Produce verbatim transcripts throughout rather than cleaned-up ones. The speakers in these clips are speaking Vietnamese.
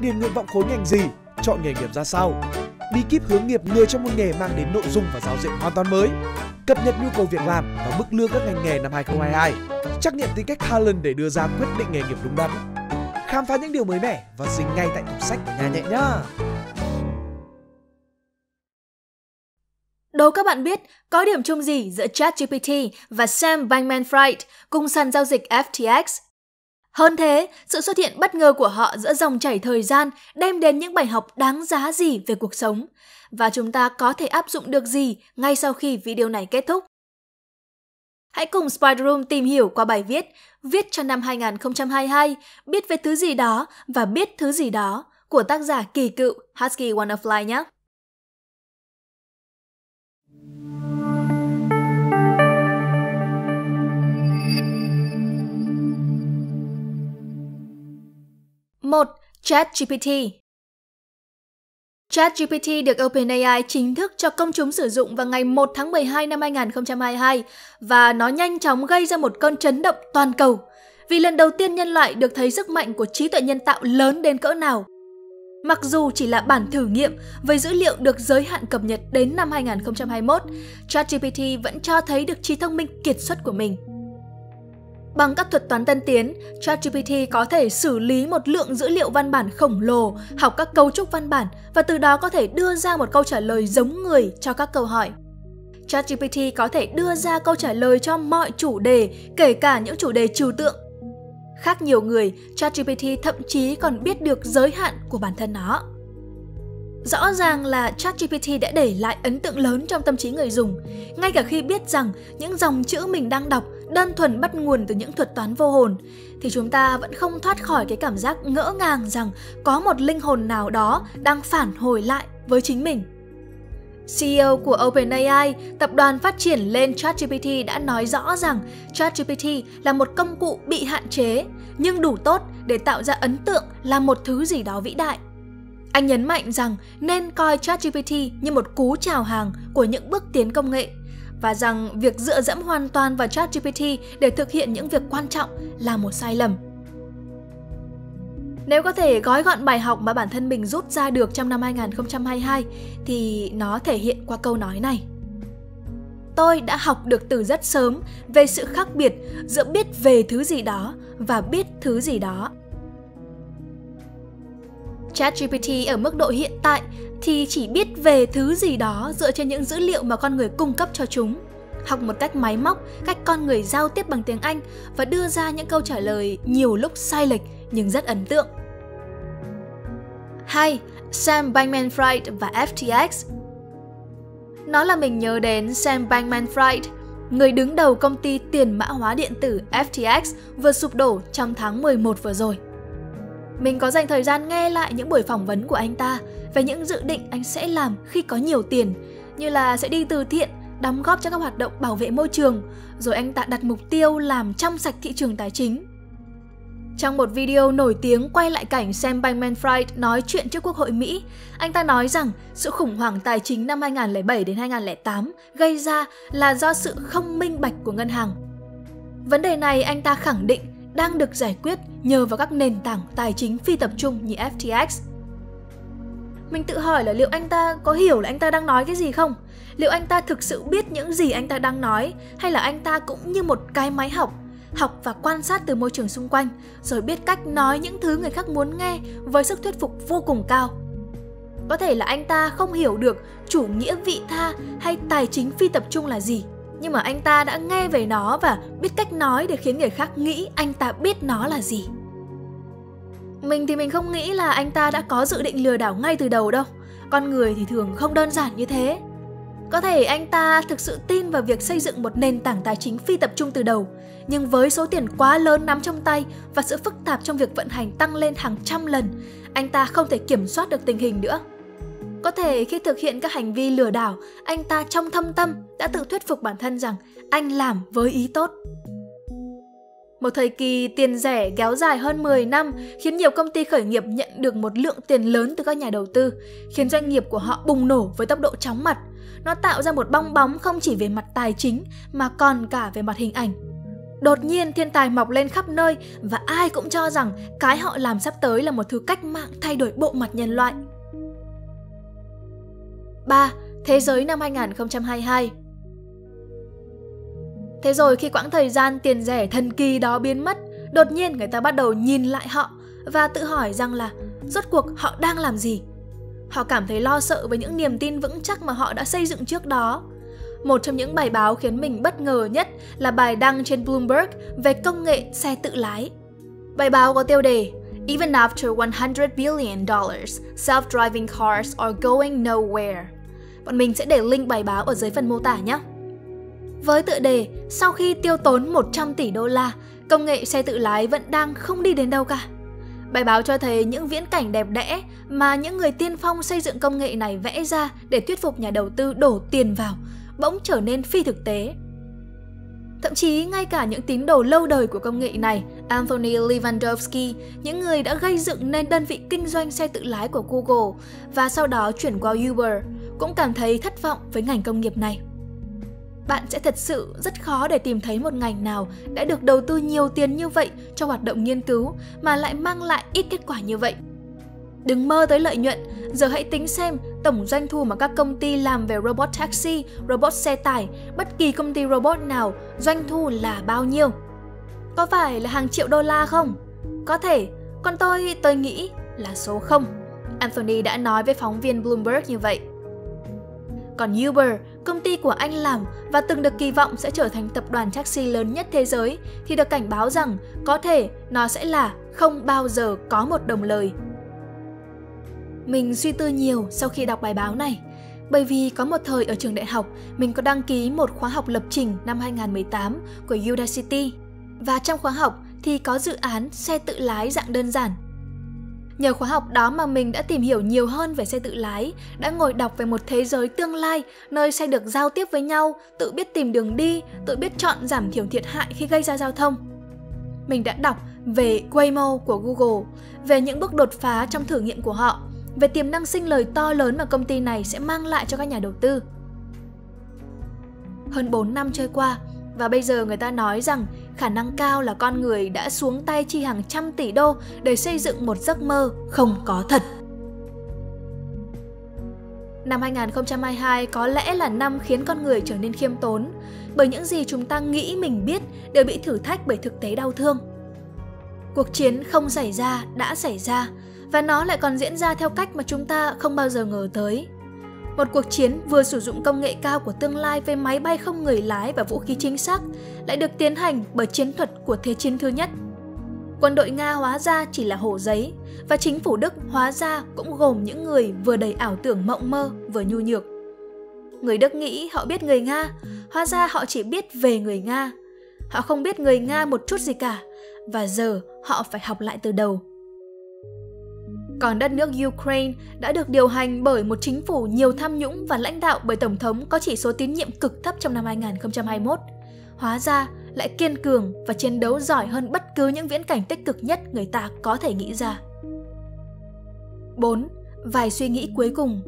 điền nguyện vọng khối ngành gì, chọn nghề nghiệp ra sao. Bí kíp hướng nghiệp người trong một nghề mang đến nội dung và giáo diện hoàn toàn mới. Cập nhật nhu cầu việc làm và mức lương các ngành nghề năm hai không hai hai. Trắc nghiệm tính cách talent để đưa ra quyết định nghề nghiệp đúng đắn. Khám phá những điều mới mẻ và dính ngay tại tủ sách của Nhà Nhẹ nhá. Đố các bạn biết có điểm chung gì giữa ChatGPT và Sam Bankman-Fried cùng sàn giao dịch F T X? Hơn thế, sự xuất hiện bất ngờ của họ giữa dòng chảy thời gian đem đến những bài học đáng giá gì về cuộc sống? Và chúng ta có thể áp dụng được gì ngay sau khi video này kết thúc? Hãy cùng Spider Room tìm hiểu qua bài viết Viết cho năm hai không hai hai, biết về thứ gì đó và biết thứ gì đó của tác giả kỳ cựu Husky Wonderfly nhé! một. ChatGPT. ChatGPT được OpenAI chính thức cho công chúng sử dụng vào ngày một tháng mười hai năm hai không hai hai và nó nhanh chóng gây ra một cơn chấn động toàn cầu vì lần đầu tiên nhân loại được thấy sức mạnh của trí tuệ nhân tạo lớn đến cỡ nào. Mặc dù chỉ là bản thử nghiệm với dữ liệu được giới hạn cập nhật đến năm hai không hai mốt, ChatGPT vẫn cho thấy được trí thông minh kiệt xuất của mình. Bằng các thuật toán tân tiến, ChatGPT có thể xử lý một lượng dữ liệu văn bản khổng lồ, học các cấu trúc văn bản và từ đó có thể đưa ra một câu trả lời giống người cho các câu hỏi. ChatGPT có thể đưa ra câu trả lời cho mọi chủ đề, kể cả những chủ đề trừu tượng. Khác nhiều người, ChatGPT thậm chí còn biết được giới hạn của bản thân nó. Rõ ràng là ChatGPT đã để lại ấn tượng lớn trong tâm trí người dùng, ngay cả khi biết rằng những dòng chữ mình đang đọc đơn thuần bắt nguồn từ những thuật toán vô hồn, thì chúng ta vẫn không thoát khỏi cái cảm giác ngỡ ngàng rằng có một linh hồn nào đó đang phản hồi lại với chính mình. xê e ô của OpenAI, tập đoàn phát triển lên ChatGPT đã nói rõ rằng ChatGPT là một công cụ bị hạn chế, nhưng đủ tốt để tạo ra ấn tượng là một thứ gì đó vĩ đại. Anh nhấn mạnh rằng nên coi ChatGPT như một cú chào hàng của những bước tiến công nghệ và rằng việc dựa dẫm hoàn toàn vào ChatGPT để thực hiện những việc quan trọng là một sai lầm. Nếu có thể gói gọn bài học mà bản thân mình rút ra được trong năm hai không hai hai thì nó thể hiện qua câu nói này. Tôi đã học được từ rất sớm về sự khác biệt giữa biết về thứ gì đó và biết thứ gì đó. ChatGPT ở mức độ hiện tại thì chỉ biết về thứ gì đó dựa trên những dữ liệu mà con người cung cấp cho chúng, học một cách máy móc, cách con người giao tiếp bằng tiếng Anh và đưa ra những câu trả lời nhiều lúc sai lệch nhưng rất ấn tượng. hai. Sam Bankman-Fried và F T X. Nó là mình nhớ đến Sam Bankman-Fried, người đứng đầu công ty tiền mã hóa điện tử F T X vừa sụp đổ trong tháng mười một vừa rồi. Mình có dành thời gian nghe lại những buổi phỏng vấn của anh ta về những dự định anh sẽ làm khi có nhiều tiền, như là sẽ đi từ thiện, đóng góp cho các hoạt động bảo vệ môi trường, rồi anh ta đặt mục tiêu làm trong sạch thị trường tài chính. Trong một video nổi tiếng quay lại cảnh Sam Bankman-Fried nói chuyện trước Quốc hội Mỹ, anh ta nói rằng sự khủng hoảng tài chính năm hai không không bảy đến hai không không tám gây ra là do sự không minh bạch của ngân hàng. Vấn đề này anh ta khẳng định đang được giải quyết nhờ vào các nền tảng tài chính phi tập trung như F T X. Mình tự hỏi là liệu anh ta có hiểu là anh ta đang nói cái gì không? Liệu anh ta thực sự biết những gì anh ta đang nói, hay là anh ta cũng như một cái máy học, học và quan sát từ môi trường xung quanh, rồi biết cách nói những thứ người khác muốn nghe với sức thuyết phục vô cùng cao? Có thể là anh ta không hiểu được chủ nghĩa vị tha hay tài chính phi tập trung là gì, nhưng mà anh ta đã nghe về nó và biết cách nói để khiến người khác nghĩ anh ta biết nó là gì. Mình thì mình không nghĩ là anh ta đã có dự định lừa đảo ngay từ đầu đâu. Con người thì thường không đơn giản như thế. Có thể anh ta thực sự tin vào việc xây dựng một nền tảng tài chính phi tập trung từ đầu, nhưng với số tiền quá lớn nắm trong tay và sự phức tạp trong việc vận hành tăng lên hàng trăm lần, anh ta không thể kiểm soát được tình hình nữa. Có thể khi thực hiện các hành vi lừa đảo, anh ta trong thâm tâm đã tự thuyết phục bản thân rằng anh làm với ý tốt. Một thời kỳ tiền rẻ kéo dài hơn mười năm khiến nhiều công ty khởi nghiệp nhận được một lượng tiền lớn từ các nhà đầu tư, khiến doanh nghiệp của họ bùng nổ với tốc độ chóng mặt. Nó tạo ra một bong bóng không chỉ về mặt tài chính mà còn cả về mặt hình ảnh. Đột nhiên thiên tài mọc lên khắp nơi và ai cũng cho rằng cái họ làm sắp tới là một thứ cách mạng thay đổi bộ mặt nhân loại. ba. Thế giới năm hai nghìn không trăm hai mươi hai. Thế rồi khi quãng thời gian tiền rẻ thần kỳ đó biến mất, đột nhiên người ta bắt đầu nhìn lại họ và tự hỏi rằng là rốt cuộc họ đang làm gì. Họ cảm thấy lo sợ với những niềm tin vững chắc mà họ đã xây dựng trước đó. Một trong những bài báo khiến mình bất ngờ nhất là bài đăng trên Bloomberg về công nghệ xe tự lái. Bài báo có tiêu đề Even after one hundred billion dollars, self-driving cars are going nowhere. Bọn mình sẽ để link bài báo ở dưới phần mô tả nhé. Với tựa đề sau khi tiêu tốn một trăm tỷ đô la, công nghệ xe tự lái vẫn đang không đi đến đâu cả. Bài báo cho thấy những viễn cảnh đẹp đẽ mà những người tiên phong xây dựng công nghệ này vẽ ra để thuyết phục nhà đầu tư đổ tiền vào bỗng trở nên phi thực tế. Thậm chí ngay cả những tín đồ lâu đời của công nghệ này, Anthony Levandowski, những người đã gây dựng nên đơn vị kinh doanh xe tự lái của Google và sau đó chuyển qua Uber, cũng cảm thấy thất vọng với ngành công nghiệp này. Bạn sẽ thật sự rất khó để tìm thấy một ngành nào đã được đầu tư nhiều tiền như vậy cho hoạt động nghiên cứu mà lại mang lại ít kết quả như vậy. Đừng mơ tới lợi nhuận, giờ hãy tính xem tổng doanh thu mà các công ty làm về robot taxi, robot xe tải, bất kỳ công ty robot nào, doanh thu là bao nhiêu? Có phải là hàng triệu đô la không? Có thể, còn tôi, tôi nghĩ là số không. Anthony đã nói với phóng viên Bloomberg như vậy. Còn Uber, công ty của anh làm và từng được kỳ vọng sẽ trở thành tập đoàn taxi lớn nhất thế giới, thì được cảnh báo rằng có thể nó sẽ là không bao giờ có một đồng lời. Mình suy tư nhiều sau khi đọc bài báo này, bởi vì có một thời ở trường đại học, mình có đăng ký một khóa học lập trình năm hai nghìn không trăm mười tám của Udacity. Và trong khóa học thì có dự án xe tự lái dạng đơn giản. Nhờ khóa học đó mà mình đã tìm hiểu nhiều hơn về xe tự lái, đã ngồi đọc về một thế giới tương lai nơi xe được giao tiếp với nhau, tự biết tìm đường đi, tự biết chọn giảm thiểu thiệt hại khi gây ra giao thông. Mình đã đọc về Waymo của Google, về những bước đột phá trong thử nghiệm của họ, về tiềm năng sinh lời to lớn mà công ty này sẽ mang lại cho các nhà đầu tư. Hơn bốn năm trôi qua, và bây giờ người ta nói rằng khả năng cao là con người đã xuống tay chi hàng trăm tỷ đô để xây dựng một giấc mơ không có thật. Năm hai nghìn không trăm hai mươi hai có lẽ là năm khiến con người trở nên khiêm tốn, bởi những gì chúng ta nghĩ mình biết đều bị thử thách bởi thực tế đau thương. Cuộc chiến không xảy ra đã xảy ra, và nó lại còn diễn ra theo cách mà chúng ta không bao giờ ngờ tới. Một cuộc chiến vừa sử dụng công nghệ cao của tương lai với máy bay không người lái và vũ khí chính xác lại được tiến hành bởi chiến thuật của Thế chiến thứ nhất. Quân đội Nga hóa ra chỉ là hổ giấy, và chính phủ Đức hóa ra cũng gồm những người vừa đầy ảo tưởng mộng mơ vừa nhu nhược. Người Đức nghĩ họ biết người Nga, hóa ra họ chỉ biết về người Nga. Họ không biết người Nga một chút gì cả, và giờ họ phải học lại từ đầu. Còn đất nước Ukraine đã được điều hành bởi một chính phủ nhiều tham nhũng và lãnh đạo bởi Tổng thống có chỉ số tín nhiệm cực thấp trong năm hai nghìn không trăm hai mươi mốt. Hóa ra lại kiên cường và chiến đấu giỏi hơn bất cứ những viễn cảnh tích cực nhất người ta có thể nghĩ ra. bốn. Vài suy nghĩ cuối cùng.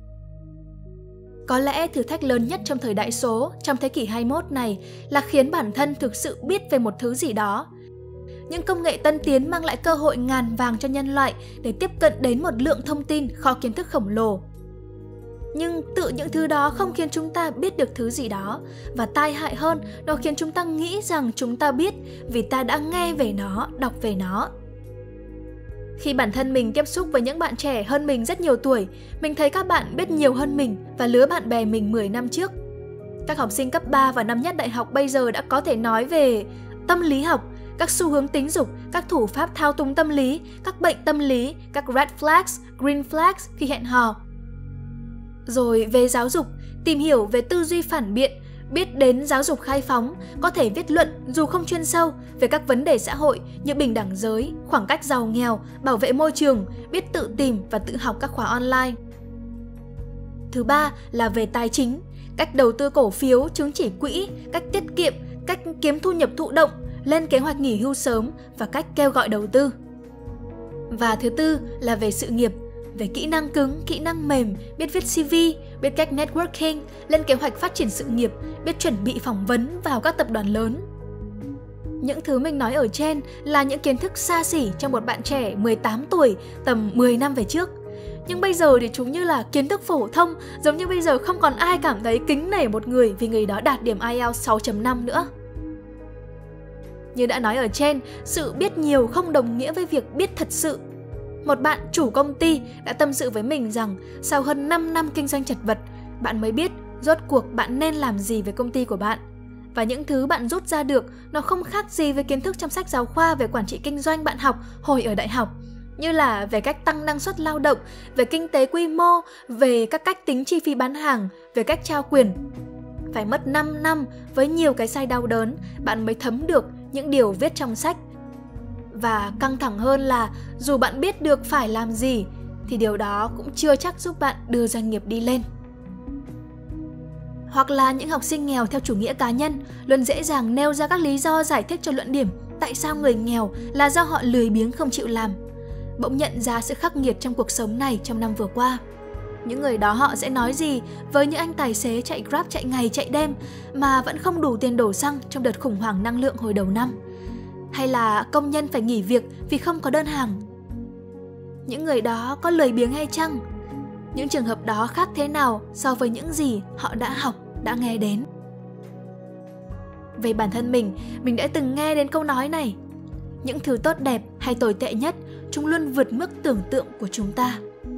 Có lẽ thử thách lớn nhất trong thời đại số, trong thế kỷ hai mươi mốt này là khiến bản thân thực sự biết về một thứ gì đó. Những công nghệ tân tiến mang lại cơ hội ngàn vàng cho nhân loại để tiếp cận đến một lượng thông tin, kho kiến thức khổng lồ. Nhưng tự những thứ đó không khiến chúng ta biết được thứ gì đó, và tai hại hơn, nó khiến chúng ta nghĩ rằng chúng ta biết vì ta đã nghe về nó, đọc về nó. Khi bản thân mình tiếp xúc với những bạn trẻ hơn mình rất nhiều tuổi, mình thấy các bạn biết nhiều hơn mình và lứa bạn bè mình mười năm trước. Các học sinh cấp ba và năm nhất đại học bây giờ đã có thể nói về tâm lý học, các xu hướng tính dục, các thủ pháp thao túng tâm lý, các bệnh tâm lý, các red flags, green flags khi hẹn hò. Rồi về giáo dục, tìm hiểu về tư duy phản biện, biết đến giáo dục khai phóng, có thể viết luận dù không chuyên sâu về các vấn đề xã hội như bình đẳng giới, khoảng cách giàu nghèo, bảo vệ môi trường, biết tự tìm và tự học các khóa online. Thứ ba là về tài chính, cách đầu tư cổ phiếu, chứng chỉ quỹ, cách tiết kiệm, cách kiếm thu nhập thụ động, lên kế hoạch nghỉ hưu sớm và cách kêu gọi đầu tư. Và thứ tư là về sự nghiệp, về kỹ năng cứng, kỹ năng mềm, biết viết xê vê, biết cách networking, lên kế hoạch phát triển sự nghiệp, biết chuẩn bị phỏng vấn vào các tập đoàn lớn. Những thứ mình nói ở trên là những kiến thức xa xỉ cho một bạn trẻ mười tám tuổi tầm mười năm về trước. Nhưng bây giờ thì chúng như là kiến thức phổ thông, giống như bây giờ không còn ai cảm thấy kính nể một người vì người đó đạt điểm ai eo sáu chấm năm nữa. Như đã nói ở trên, sự biết nhiều không đồng nghĩa với việc biết thật sự. Một bạn chủ công ty đã tâm sự với mình rằng sau hơn năm năm kinh doanh chật vật, bạn mới biết rốt cuộc bạn nên làm gì với công ty của bạn. Và những thứ bạn rút ra được nó không khác gì với kiến thức trong sách giáo khoa về quản trị kinh doanh bạn học hồi ở đại học, như là về cách tăng năng suất lao động, về kinh tế quy mô, về các cách tính chi phí bán hàng, về cách trao quyền. Phải mất năm năm với nhiều cái sai đau đớn, bạn mới thấm được những điều viết trong sách. Và căng thẳng hơn là dù bạn biết được phải làm gì, thì điều đó cũng chưa chắc giúp bạn đưa doanh nghiệp đi lên. Hoặc là những học sinh nghèo theo chủ nghĩa cá nhân luôn dễ dàng nêu ra các lý do giải thích cho luận điểm tại sao người nghèo là do họ lười biếng không chịu làm. Bỗng nhận ra sự khắc nghiệt trong cuộc sống này trong năm vừa qua. Những người đó họ sẽ nói gì với những anh tài xế chạy Grab chạy ngày chạy đêm mà vẫn không đủ tiền đổ xăng trong đợt khủng hoảng năng lượng hồi đầu năm? Hay là công nhân phải nghỉ việc vì không có đơn hàng? Những người đó có lười biếng hay chăng? Những trường hợp đó khác thế nào so với những gì họ đã học, đã nghe đến? Về bản thân mình, mình đã từng nghe đến câu nói này: những thứ tốt đẹp hay tồi tệ nhất, chúng luôn vượt mức tưởng tượng của chúng ta.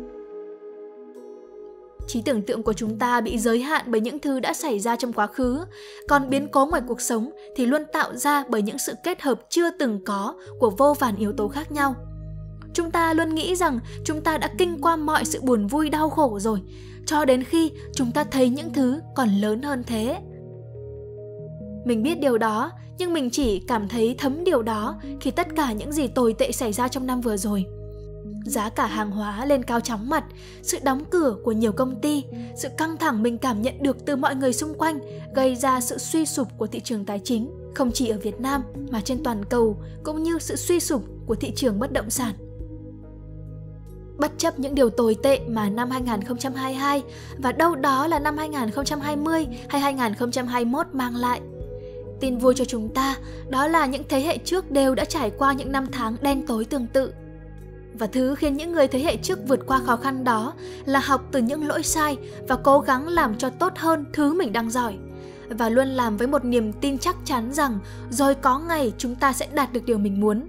Trí tưởng tượng của chúng ta bị giới hạn bởi những thứ đã xảy ra trong quá khứ, còn biến cố ngoài cuộc sống thì luôn tạo ra bởi những sự kết hợp chưa từng có của vô vàn yếu tố khác nhau. Chúng ta luôn nghĩ rằng chúng ta đã kinh qua mọi sự buồn vui đau khổ rồi, cho đến khi chúng ta thấy những thứ còn lớn hơn thế. Mình biết điều đó, nhưng mình chỉ cảm thấy thấm điều đó khi tất cả những gì tồi tệ xảy ra trong năm vừa rồi. Giá cả hàng hóa lên cao chóng mặt, sự đóng cửa của nhiều công ty, sự căng thẳng mình cảm nhận được từ mọi người xung quanh gây ra sự suy sụp của thị trường tài chính, không chỉ ở Việt Nam mà trên toàn cầu, cũng như sự suy sụp của thị trường bất động sản. Bất chấp những điều tồi tệ mà năm hai không hai hai và đâu đó là năm hai không hai không hay hai không hai mốt mang lại, tin vui cho chúng ta đó là những thế hệ trước đều đã trải qua những năm tháng đen tối tương tự. Và thứ khiến những người thế hệ trước vượt qua khó khăn đó là học từ những lỗi sai và cố gắng làm cho tốt hơn thứ mình đang giỏi. Và luôn làm với một niềm tin chắc chắn rằng rồi có ngày chúng ta sẽ đạt được điều mình muốn.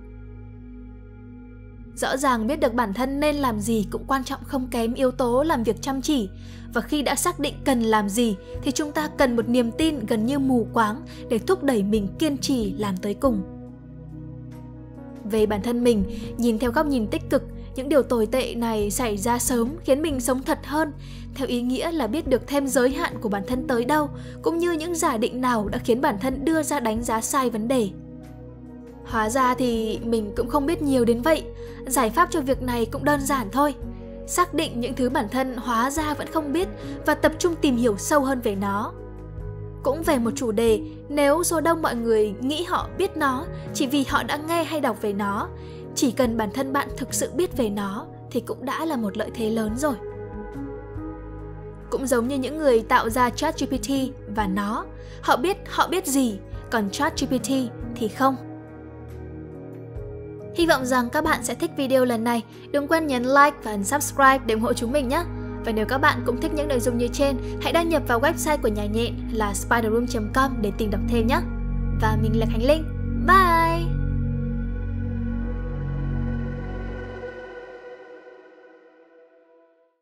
Rõ ràng biết được bản thân nên làm gì cũng quan trọng không kém yếu tố làm việc chăm chỉ. Và khi đã xác định cần làm gì thì chúng ta cần một niềm tin gần như mù quáng để thúc đẩy mình kiên trì làm tới cùng. Về bản thân mình, nhìn theo góc nhìn tích cực, những điều tồi tệ này xảy ra sớm khiến mình sống thật hơn, theo ý nghĩa là biết được thêm giới hạn của bản thân tới đâu, cũng như những giả định nào đã khiến bản thân đưa ra đánh giá sai vấn đề. Hóa ra thì mình cũng không biết nhiều đến vậy, giải pháp cho việc này cũng đơn giản thôi. Xác định những thứ bản thân hóa ra vẫn không biết và tập trung tìm hiểu sâu hơn về nó. Cũng về một chủ đề, nếu số đông mọi người nghĩ họ biết nó chỉ vì họ đã nghe hay đọc về nó, chỉ cần bản thân bạn thực sự biết về nó thì cũng đã là một lợi thế lớn rồi. Cũng giống như những người tạo ra ChatGPT và nó, họ biết họ biết gì, còn ChatGPT thì không. Hy vọng rằng các bạn sẽ thích video lần này. Đừng quên nhấn like và subscribe để ủng hộ chúng mình nhé. Và nếu các bạn cũng thích những nội dung như trên, hãy đăng nhập vào website của Nhà Nhện là spiderroom chấm com để tìm đọc thêm nhé. Và mình là Khánh Linh. Bye!